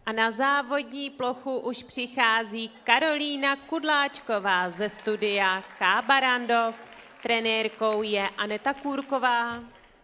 A na závodní plochu už přichází Karolína Kudláčková ze studia K. Barrandov. Trenérkou je Aneta Kůrková.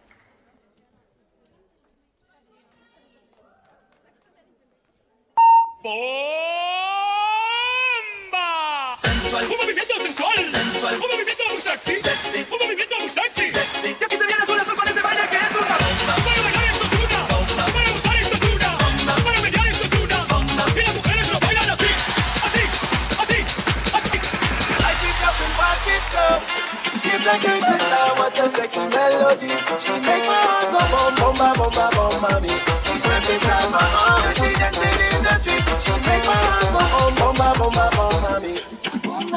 ¡Bomba! Sensual, un movimiento sensual. Sensual, un movimiento muy sexy. Sexy, un movimiento muy sexy. Sexy. Y aquí se viene azul azul con este baile que es una bomba. Para bailar esto es una bomba. Para gozar esto es una bomba. Para bailar esto es una bomba. Y las mujeres lo bailan así, así, así, así. I keep up and watch it go. Keep like a guitar, what a sexy melody. She make my heart go boom, bomba, bomba, bomba, me. She's every time my heart. She dancing in the street. She make my heart go boom, bomba, bomba, bomba, me. Bomba,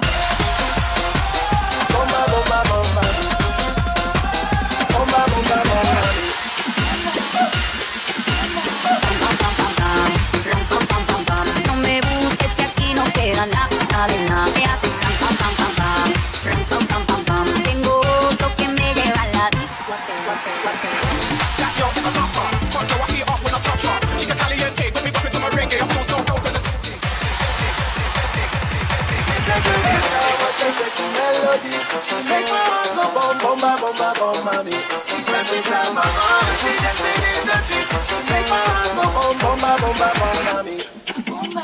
bomba, bomba, bomba, me. Bomba, bomba, bomba, me. No me busques que aquí no queda nada de nada. Me haces pam pam pam pam pam, pam pam pam pam. Tengo otro que me lleva a la That yo is a dancer. Front row, I heat up when I touch her. She get caliente, got me bumping to my reggae. I feel so represented. Like a guitar, what a sexy melody. She make my heart go boom, bomba, bomba, bomba, me. She's every time my heart. She dancing in the street. She make my heart go boom, bomba, bomba, bomba, me. Bomba,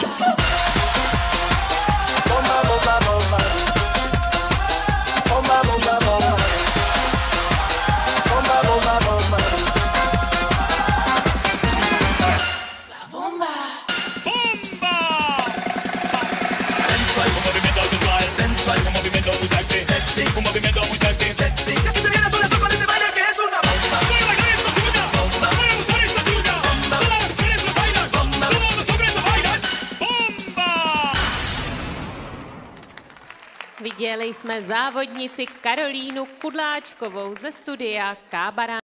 bomba, bomba, bomba, me. Bomba, bomba, bomba, me. Bomba, bomba, bomba, me. La bomba. ¡Bomba! Sensual, un movimiento sensual. Sensual, un movimiento muy sexy. Sexy, un movimiento muy sexy. Sexy. Y aquí se viene azul azul con este baile que es una bomba. Para bailar esto es una bomba. Para gozar esto es una bomba. Todas las mujeres lo bailan. Bomba. Todos los hombres lo bailan. ¡Bomba! Viděli jsme závodnici Karolínu Kudláčkovou ze studia K. Barrandov.